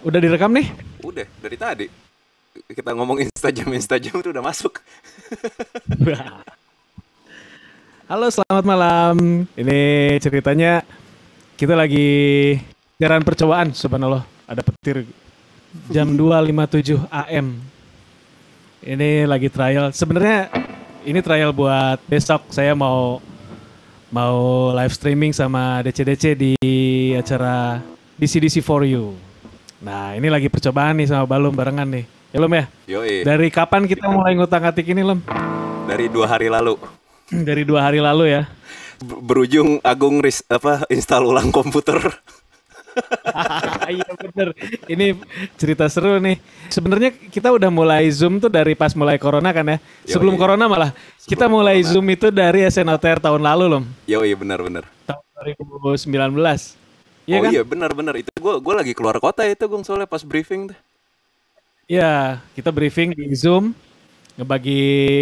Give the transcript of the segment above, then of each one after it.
Udah direkam nih? Udah dari tadi kita ngomong Instajam itu udah masuk. Halo, selamat malam. Ini ceritanya kita lagi siaran percobaan, subhanallah. Ada petir jam 2.57 AM. Ini lagi trial. Sebenarnya ini trial buat besok. Saya mau live streaming sama DC-DC di acara DC-DC for You. Nah, ini lagi percobaan nih sama Balum barengan nih. Ya, Lom ya? Yoi, Dari kapan kita mulai ngutak-ngatik ini, Lom? dari 2 hari lalu. Dari 2 hari lalu ya. Berujung Agung install ulang komputer. Iya bener. Ini cerita seru nih. Sebenarnya kita udah mulai Zoom tuh dari pas mulai Corona kan ya. Sebelum Yoi. Corona malah. Kita mulai Corona. Zoom itu dari SNOTR tahun lalu loh. Yoi, benar-benar. Tahun 2019. Iya kan? Iya, benar-benar itu gue lagi keluar kota itu Gung, soalnya pas briefing tuh. Iya, kita briefing di Zoom. Ngebagi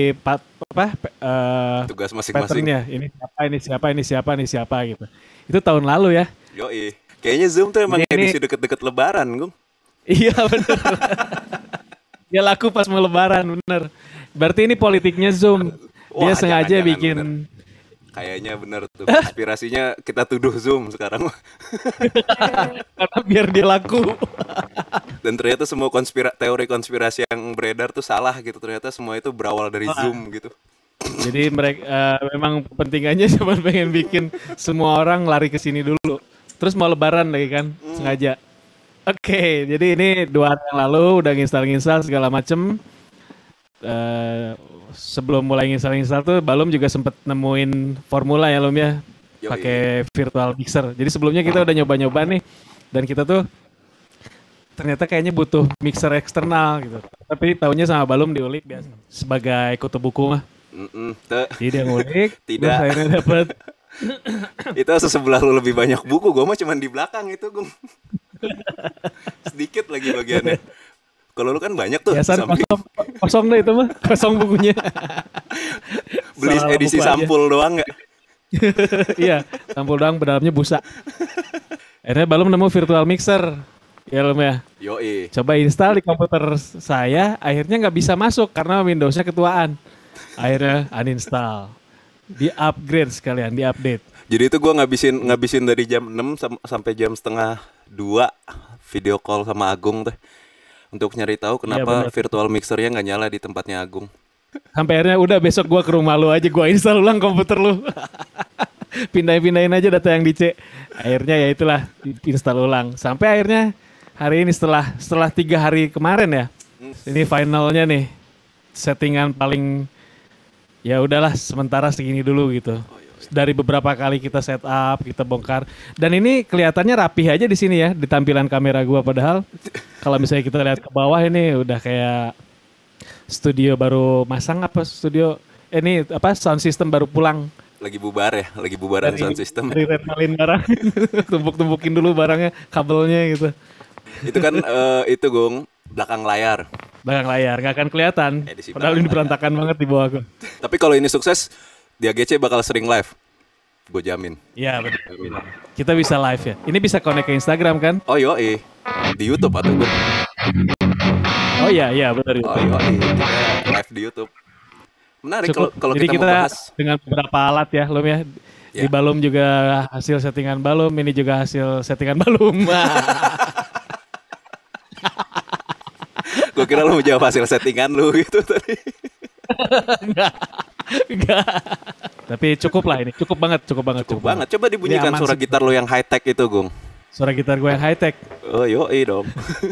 Tugas masing-masing. patternnya. Ini siapa, ini siapa, ini siapa, ini siapa gitu. Itu tahun lalu ya. Yoi. Kayaknya Zoom tuh emang Ini- edisi deket-deket Lebaran, Gung. Iya bener. Dia laku pas mau lebaran bener. Berarti ini politiknya Zoom. Dia Wah, sengaja jangan-jangan bikin. bener. Kayaknya bener tuh. Konspirasinya kita tuduh Zoom sekarang. Karena biar dia laku. Dan ternyata semua teori konspirasi yang beredar tuh salah gitu. Ternyata semua itu berawal dari Zoom gitu. Jadi mereka memang pentingannya cuma pengen bikin semua orang lari ke sini dulu. Terus mau lebaran lagi kan, sengaja. Oke, jadi ini 2 hari yang lalu udah nginstal segala macem. Sebelum mulai nginstal tuh Balum juga sempet nemuin formula ya Lum ya, Yoi. pakai virtual mixer. Jadi sebelumnya kita udah nyoba-nyoba nih, dan kita tuh ternyata kayaknya butuh mixer eksternal gitu. Tapi taunya sama Balum diulik biasa sebagai kutu buku mah. Jadi dia ngulik, Tidak. terus akhirnya dapet. Itu sesebelah lu lebih banyak buku. Gue mah cuman di belakang itu, Gung. Sedikit lagi bagiannya. Kalau lu kan banyak tuh. Biasa Samping kosong deh itu mah, kosong bukunya. beli Salah edisi buku aja. sampul doang ya. Iya, sampul doang, dalamnya busa. Akhirnya Balum nemu virtual mixer. Ya Lum ya. Yoi. Coba install di komputer saya, akhirnya nggak bisa masuk karena Windowsnya ketuaan. Akhirnya uninstall. Di-upgrade sekalian, di-update. Jadi itu gue ngabisin dari jam 6 sampai jam setengah 2 video call sama Agung tuh. Untuk nyari tahu kenapa benar. virtual mixernya nggak nyala di tempatnya Agung. Sampai akhirnya udah besok gua ke rumah lu aja, gua install ulang komputer lu. Pindahin aja data yang di C. Akhirnya ya itulah install ulang. Sampai akhirnya hari ini setelah 3 hari kemarin ya. Ini finalnya nih. Settingan paling ya udahlah sementara segini dulu gitu. Dari beberapa kali kita setup, kita bongkar. Dan ini kelihatannya rapih aja di sini ya, di tampilan kamera gua, padahal kalau misalnya kita lihat ke bawah ini udah kayak studio baru masang apa studio ini apa sound system baru pulang Lagi bubar ya, lagi bubaran sound system. dari rentalin barang. Tumpuk-tumpukin dulu barangnya, kabelnya gitu. Itu kan itu Gung, belakang layar. Belakang layar nggak akan kelihatan. Edisi Padahal ini belakang berantakan banget di bawah gua. Tapi kalau ini sukses, di AGC bakal sering live. Gue jamin. Iya betul. Kita bisa live ya. Ini bisa connect ke Instagram kan? Oh yoi, di YouTube atau Gung? Oh iya benar itu. Oh yoi, kita live di YouTube. Menarik kalau Jadi kita mau bahas. dengan beberapa alat ya, Lum ya. Di Ya. Balum juga hasil settingan Balum, ini juga hasil settingan Balum. Gue kira lu mau jawab hasil settingan lu gitu tadi. Enggak. Tapi cukup lah ini, cukup banget. Cukup banget. Coba dibunyikan Ini aman suara sih. gitar lu yang high tech itu, Gung. Suara gitar gue yang high tech. Oh yoi dong.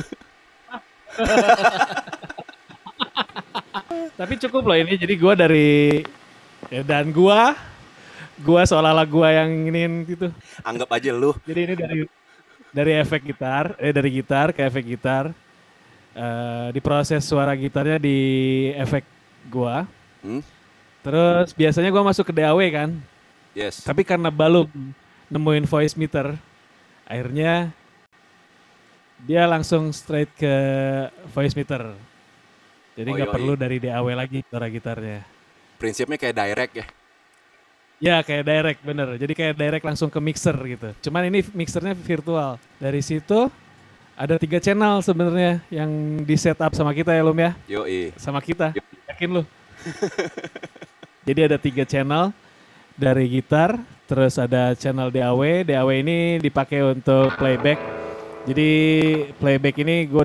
Tapi cukup loh ini. Jadi gue ya, dan gue seolah-olah gue yang ini gitu. Anggap aja lu. Jadi ini dari efek gitar, dari gitar ke efek gitar. Diproses suara gitarnya di efek gue. Hmm? Terus biasanya gue masuk ke DAW kan. Yes. Tapi karena Balum nemuin voice meter, akhirnya dia langsung straight ke voice meter. Jadi Oh, nggak yoi. perlu dari DAW lagi suara gitarnya. Prinsipnya kayak direct ya. Ya kayak direct bener. Jadi kayak direct langsung ke mixer gitu. Cuman ini mixernya virtual. Dari situ Ada 3 channel sebenarnya yang di setup sama kita ya Lum ya, Yoi. sama kita. Yakin lu? Jadi ada 3 channel dari gitar, terus ada channel DAW. DAW ini dipakai untuk playback. Jadi playback ini gue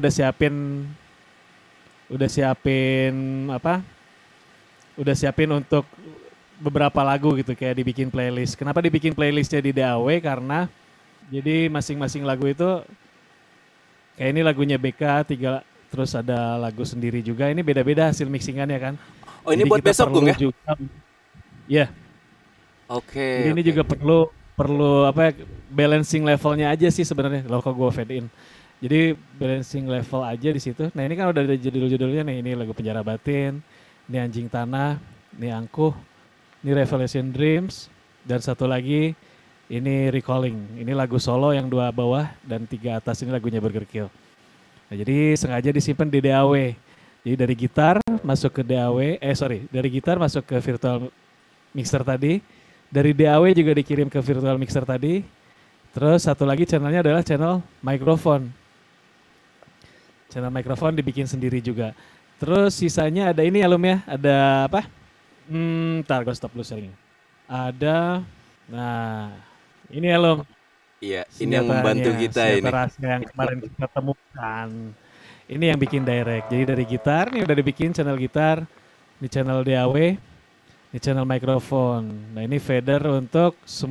udah siapin apa? Udah siapin untuk beberapa lagu gitu kayak dibikin playlist. Kenapa dibikin playlistnya di DAW? Karena jadi masing-masing lagu itu kayak ini lagunya BK tiga, terus ada lagu sendiri juga. Ini beda-beda hasil mixingannya kan. Oh, ini Jadi buat kita besok perlu Gung ya? juga, ya. Jadi Oke, ini oke. juga perlu apa ya, balancing levelnya aja sih sebenarnya kalau gue fade in. Jadi balancing level aja di situ. Nah ini kan udah ada judul-judulnya nih. Ini lagu Penjara Batin, ini Anjing Tanah, ini Angkuh, ini Revelation Dreams, dan satu lagi ini Recalling. Ini lagu solo yang 2 bawah dan 3 atas ini lagunya Burger Kill. Nah jadi sengaja disimpan di DAW. Jadi dari gitar masuk ke DAW, dari gitar masuk ke virtual mixer tadi. Dari DAW juga dikirim ke virtual mixer tadi. Terus satu lagi channelnya adalah channel mikrofon. Channel mikrofon dibikin sendiri juga. Terus sisanya ada ini ya Lum ya, ada apa? Ntar gue stop dulu sharing. Ada, nah ini ya Lum, Iya, ini yang membantu kita senjata ini. rahasia yang kemarin kita temukan. Ini yang bikin direct. Jadi dari gitar, nih udah dibikin channel gitar, di channel DAW, di channel mikrofon. Nah ini fader untuk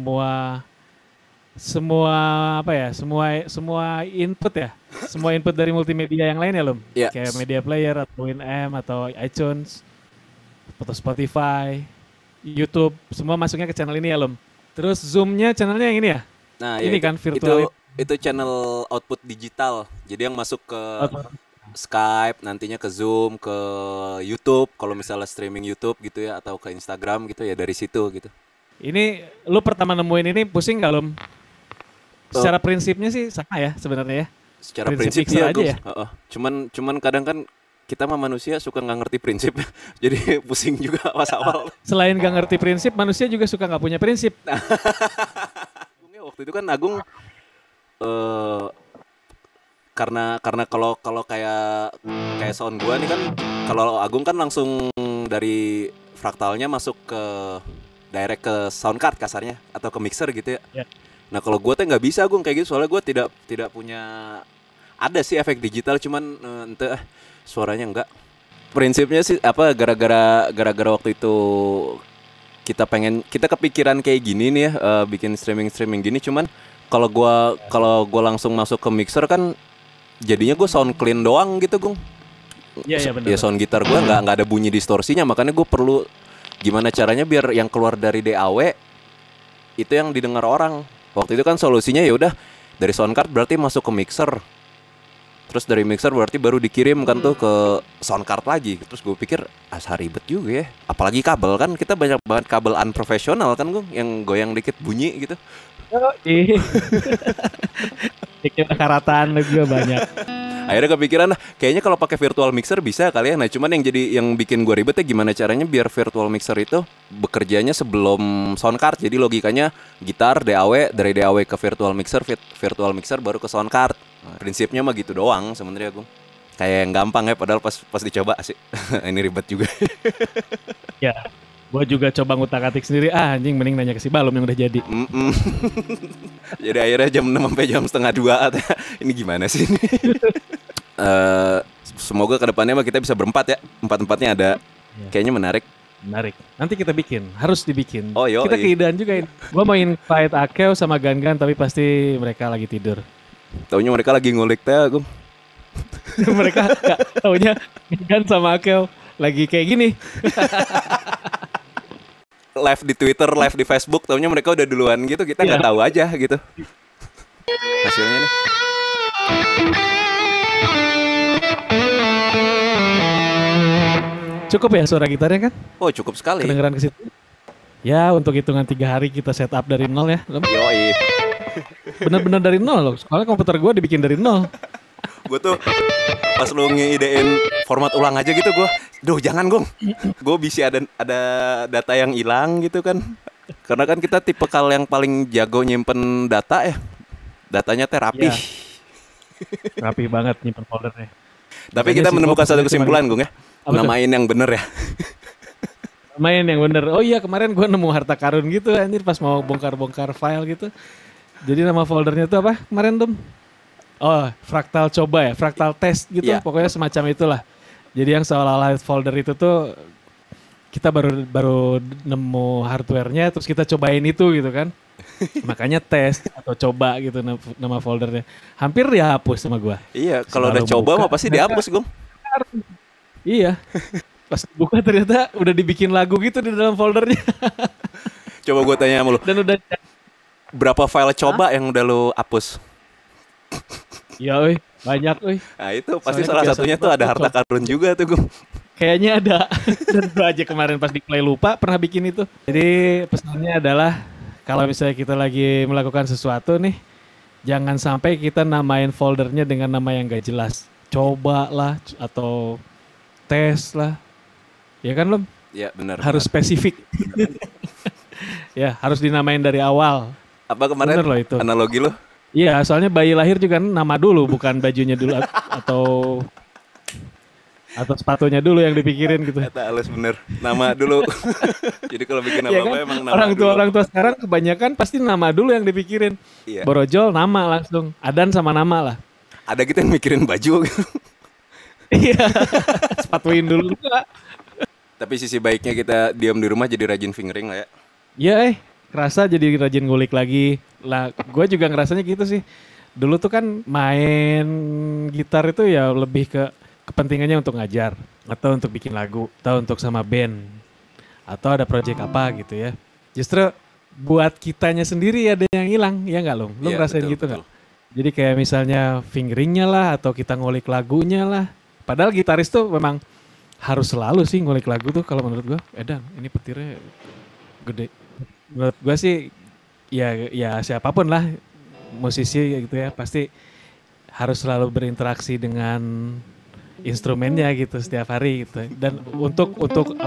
semua apa ya, semua input ya, semua input dari multimedia yang lain ya Lum, Iya. kayak media player atau Winamp atau iTunes atau Spotify, YouTube, semua masuknya ke channel ini ya Lum. Terus zoomnya channelnya yang ini ya, Nah, ya ini itu kan virtual itu channel output digital. Jadi yang masuk ke Skype, nantinya ke Zoom, ke YouTube, kalau misalnya streaming YouTube gitu ya, atau ke Instagram gitu ya, dari situ gitu. ini lu pertama nemuin ini pusing gak Lum? Eh, Secara prinsipnya sih sama ya sebenarnya ya. Secara Prinsip prinsip mixer iya, aja Gung. ya. Heeh. Cuman kadang kan kita mah manusia suka nggak ngerti prinsip, jadi pusing juga pas awal. Selain gak ngerti prinsip, manusia juga suka gak punya prinsip. Waktu itu kan Agung eh karena kalau kayak sound gua nih kan, kalau Agung kan langsung dari fraktalnya masuk ke direct ke sound card kasarnya atau ke mixer gitu ya. Ya. Nah kalau gua tuh nggak bisa Agung kayak gitu, soalnya gua tidak punya, ada sih efek digital cuman ente suaranya enggak. Prinsipnya sih apa, gara-gara waktu itu kita kepikiran kayak gini nih ya, bikin streaming gini, cuman kalau gua langsung masuk ke mixer kan jadinya gue sound clean doang gitu Gung. Iya benar. Ya sound gitar gue nggak ada bunyi distorsinya, makanya gue perlu gimana caranya biar yang keluar dari DAW itu yang didengar orang. Waktu itu kan solusinya ya udah dari sound card berarti masuk ke mixer, terus dari mixer berarti baru dikirim kan tuh ke sound card lagi. Terus gue pikir ribet juga ya, apalagi kabel kan, kita banyak banget kabel unprofesional kan Gung, yang goyang dikit bunyi gitu. Ih. Dikit karatan juga banyak. Akhirnya kepikiran kayaknya kalau pakai virtual mixer bisa kali ya. Nah cuman yang bikin gue ribet ya gimana caranya biar virtual mixer itu bekerjanya sebelum sound card. Jadi logikanya gitar DAW, dari DAW ke virtual mixer baru ke sound card. Nah, prinsipnya mah gitu doang sebenarnya Gung. Kayak yang gampang ya, padahal pas dicoba sih ini ribet juga. Ya, gue juga coba ngutak-atik sendiri. Anjing mending nanya ke si Balum yang udah jadi. Jadi akhirnya jam 6 sampai jam setengah 2 ini gimana sih ini? Semoga kedepannya mah kita bisa berempat ya. Empat-empatnya ada. Ya. Kayaknya menarik. Nanti kita bikin, harus dibikin. Oh, yoi. Kita keidean juga ini. Gue mau invite Akeo sama Gan-Gan tapi pasti mereka lagi tidur. Taunya mereka lagi ngulik teh Gung. Mereka gak taunya Gan sama Akeo lagi kayak gini. Live di Twitter, live di Facebook, taunya mereka udah duluan gitu, kita nggak tahu aja gitu. Hasilnya nih. Cukup ya suara gitarnya kan? Oh cukup sekali. Kedengeran ke situ. Ya untuk hitungan 3 hari kita setup dari nol ya. Yoi. Bener-bener dari nol loh. Soalnya komputer gue dibikin dari nol. Gue tuh pas lu ngeidein format ulang aja gitu, duh jangan Gung, gue bisa ada data yang hilang gitu kan, karena kan kita tipe yang paling jago nyimpen data ya, datanya terapi. Rapi banget nyimpen foldernya. Tapi Makanya kita sih gua menemukan satu pokoknya cuma kesimpulan, Gung ya. apa tuh? Namain yang bener ya. Main yang bener. Oh iya kemarin gue nemu harta karun gitu anjir pas mau bongkar-bongkar file gitu. Jadi nama foldernya tuh apa kemarin Dom? Oh fractal coba ya, fractal test gitu. Iya. Pokoknya semacam itulah. Jadi yang seolah-olah folder itu tuh kita baru baru nemu hardware-nya terus kita cobain itu gitu kan. Makanya tes atau coba gitu nama foldernya. Hampir dihapus sama gua. Iya, kalau udah Selalu coba buka, mah pasti ternyata dihapus, Gung. iya. Pas buka ternyata udah dibikin lagu gitu di dalam foldernya Coba gue tanya sama lu, dan udah berapa file coba yang udah lu hapus? ya oi banyak oi. Nah itu pasti Soalnya salah kebiasaan satunya tuh gua ada harta coba. karun juga tuh, Gung. Kayaknya ada. Dan gua aja kemarin pas di play lupa pernah bikin itu. Jadi pesannya adalah kalau misalnya kita lagi melakukan sesuatu nih, jangan sampai kita namain foldernya dengan nama yang gak jelas. Coba lah atau tes lah. Ya kan Lom? Ya benar. Harus spesifik. Ya harus dinamain dari awal. Apa kemarin Bener loh itu. analogi lu? Iya soalnya bayi lahir juga nama dulu bukan bajunya dulu atau sepatunya dulu yang dipikirin gitu. Kata halus bener. Nama dulu. Jadi kalau bikin Iya apa-apa kan? emang nama dulu. Orang tua sekarang kebanyakan pasti nama dulu yang dipikirin. Iya. Borojol nama langsung. Adan sama nama lah. Ada kita yang mikirin baju gitu. Iya. Sepatuin dulu enggak. Tapi sisi baiknya kita diam di rumah jadi rajin fingering lah ya. Iya kerasa jadi rajin ngulik lagi. Lah gue juga ngerasanya gitu sih. Dulu tuh kan main gitar itu ya lebih ke kepentingannya untuk ngajar. Atau untuk bikin lagu. Atau untuk sama band. Atau ada project apa gitu ya. Justru buat kitanya sendiri ada yang hilang. Ya nggak lo? Lo Iya, ngerasain betul, gitu nggak? betul. Jadi kayak misalnya fingeringnya lah. Atau kita ngulik lagunya lah. Padahal gitaris tuh memang harus selalu sih ngulik lagu tuh kalau menurut gue. Edan ini petirnya gede. Menurut gue sih ya siapapun lah musisi gitu ya pasti harus selalu berinteraksi dengan instrumennya gitu setiap hari gitu. Dan untuk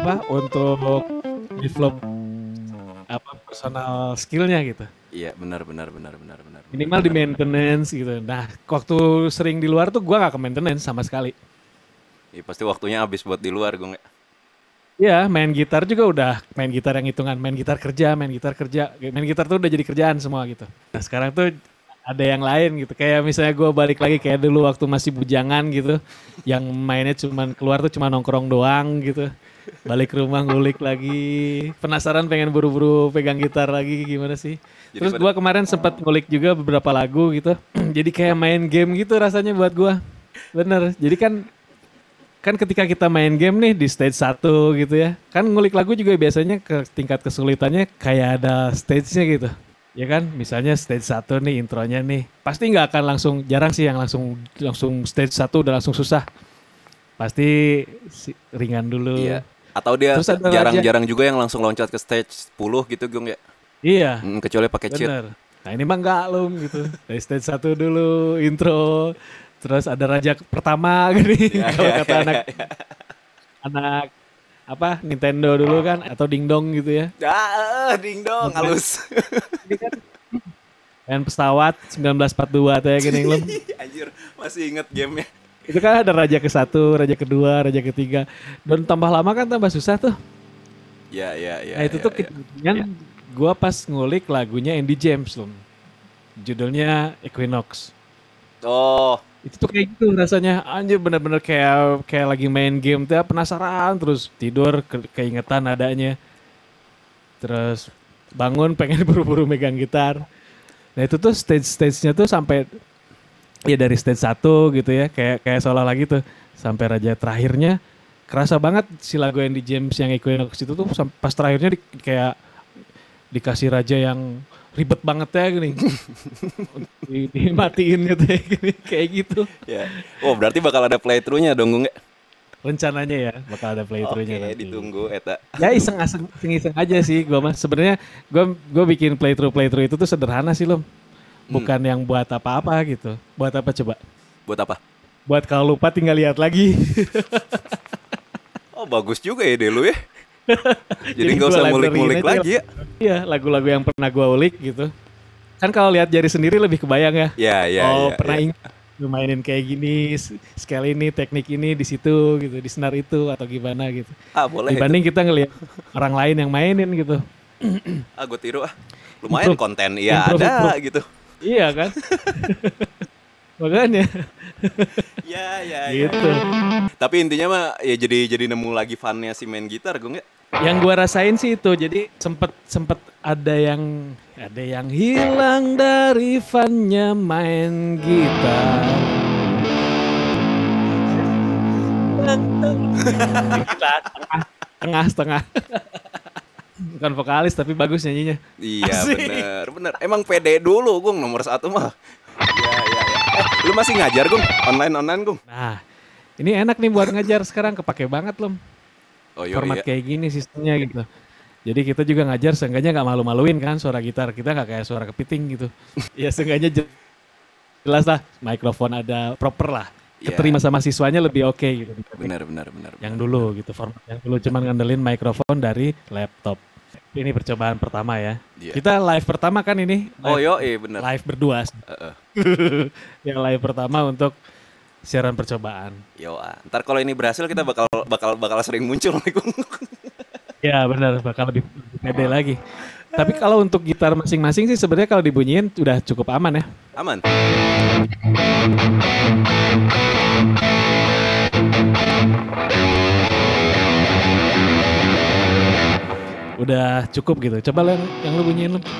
develop apa personal skillnya gitu. Iya benar. Minimal di maintenance gitu. Nah waktu sering di luar tuh gue gak ke maintenance sama sekali. Iya pasti waktunya habis buat di luar, Gung ya. Ya main gitar juga udah main gitar yang hitungan main gitar kerja main gitar tuh udah jadi kerjaan semua gitu. Nah sekarang tuh ada yang lain gitu kayak misalnya gue balik lagi kayak dulu waktu masih bujangan gitu yang mainnya cuman keluar tuh cuma nongkrong doang gitu balik ke rumah ngulik lagi penasaran pengen buru-buru pegang gitar lagi gimana sih. Jadi Terus gue kemarin sempat ngulik juga beberapa lagu gitu jadi kayak main game gitu rasanya buat gue. Bener jadi kan ketika kita main game nih di stage 1 gitu ya. Kan ngulik lagu juga biasanya ke tingkat kesulitannya kayak ada stage-nya gitu. Ya kan, misalnya stage 1 nih intronya nih. Pasti nggak akan langsung, jarang sih yang langsung stage 1 udah langsung susah. Pasti ringan dulu. Iya. Atau dia Terus ada jarang-jarang juga yang langsung loncat ke stage 10 gitu, Gung ya. Iya, Kecuali pakai cheat. bener. Nah ini mah enggak loh gitu. Dari stage 1 dulu intro. Terus ada raja pertama gini. Kalau kata anak apa Nintendo dulu kan atau dingdong gitu ya. Ding dong, halus. Ini kan main pesawat 1942 atau ya gini belum. Anjir, masih inget gamenya. Itu kan ada raja ke-1, raja kedua, raja ketiga. Dan tambah lama kan tambah susah tuh. Ya. Nah itu tuh kejadian gua pas ngulik lagunya Andy James loh. Judulnya Equinox. Oh, Itu tuh kayak gitu rasanya anjir bener-bener kayak lagi main game tuh ya, penasaran terus tidur keingetan nadanya. Terus bangun pengen buru-buru megang gitar. Nah itu tuh stage-nya tuh sampai ya dari stage 1 gitu ya kayak seolah lagi tuh sampai raja terakhirnya kerasa banget si lagu Andy James yang Equinox itu tuh pas terakhirnya kayak dikasih raja yang ribet banget ya gini. Dimatiin gitu ya gini, kayak gitu. ya. Oh, berarti bakal ada playthrough-nya dong, Gung ya. Rencananya ya bakal ada playthrough-nya Oke, nanti. ditunggu eta. Ya iseng aja sih gua mah. Sebenarnya gua bikin playthrough itu tuh sederhana sih loh. Bukan yang buat apa-apa gitu. Buat apa coba? Buat apa? Buat kalau lupa tinggal lihat lagi. Oh, bagus juga ya deh lu ya. Jadi nggak gua usah library-in ngulik-ngulik aja. lagi ya. Iya, lagu-lagu yang pernah gua ulik gitu. Kan kalau lihat jari sendiri lebih kebayang ya. Ya. Pernah ingat lu mainin kayak gini, scale ini, teknik ini di situ gitu, di senar itu atau gimana gitu. Ah, boleh itu. Dibanding kita ngelihat orang lain yang mainin gitu. Ah, gue tiru ah. Lumayan Improve, konten. Iya improve, ada improve. gitu. Iya kan? Makanya Ya, ya, ya. gitu. Tapi intinya mah ya jadi nemu lagi funnya si main gitar, gue nggak. Yang gua rasain sih itu, jadi sempet sempet ada yang hilang dari funnya main gitar. Gitar setengah. Bukan vokalis tapi bagus nyanyinya. Iya Asik. bener. Emang pede dulu, Gung, nomor satu mah. Ya, ya, ya. Lu masih ngajar, Gung? Online, Gung? Nah, ini enak nih buat ngajar sekarang, kepake banget loh. Oh Format iya. kayak gini sistemnya gitu. Jadi kita juga ngajar seenggaknya nggak malu-maluin kan suara gitar. Kita nggak kayak suara kepiting gitu. Ya seenggaknya jelas lah, mikrofon ada proper lah. Iya. Keterima sama siswanya lebih oke gitu. Bener. Yang dulu gitu, format yang dulu cuman ngandelin mikrofon dari laptop. Ini percobaan pertama ya. Iya. Kita live pertama kan ini. Oh Live, bener. live berdua. Heeh. Yang live pertama untuk siaran percobaan. Ntar kalau ini berhasil kita bakal sering muncul nih, Gung. Ya benar, bakal lebih pede lagi. Tapi kalau untuk gitar masing-masing sih sebenarnya kalau dibunyiin udah cukup aman ya. Aman. Udah cukup gitu. Coba yang lu bunyiin lu.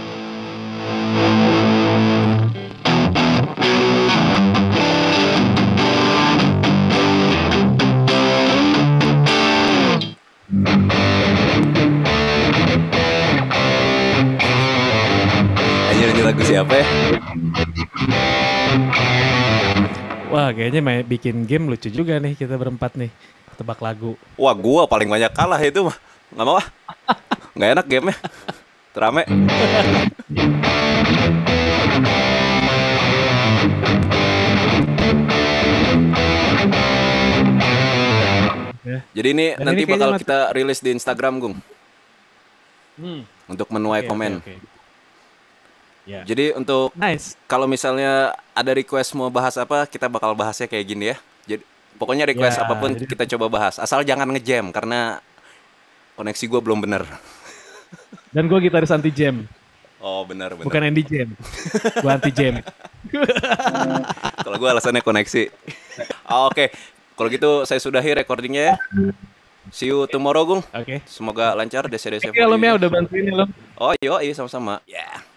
Anjir, ini lagu siapa ya? Wah, kayaknya bikin game lucu juga nih kita berempat nih. Tebak lagu. Wah, gua paling banyak kalah itu mah. Nggak mau ah. Nggak enak gamenya. Terame. Ya. Jadi ini Dan nanti ini kayaknya bakal kita rilis di Instagram, Gung. Untuk menuai Oke, komen. oke. Ya. Jadi untuk Nice. kalau misalnya ada request mau bahas apa, kita bakal bahasnya kayak gini ya. Jadi pokoknya request Ya, apapun jadi- kita coba bahas. Asal jangan ngejam karena koneksi gue belum bener. Dan gue gitaris anti jam, Oh benar. bukan Andy Jam. Gue anti jam. Kalau gue alasannya koneksi. Oke. Kalau gitu saya sudahi recordingnya ya. See you tomorrow, Gung. Oke. Semoga lancar desa-desa. Oke, Lom ya udah bantuin ya Lom. Oh iya, sama-sama. Ya.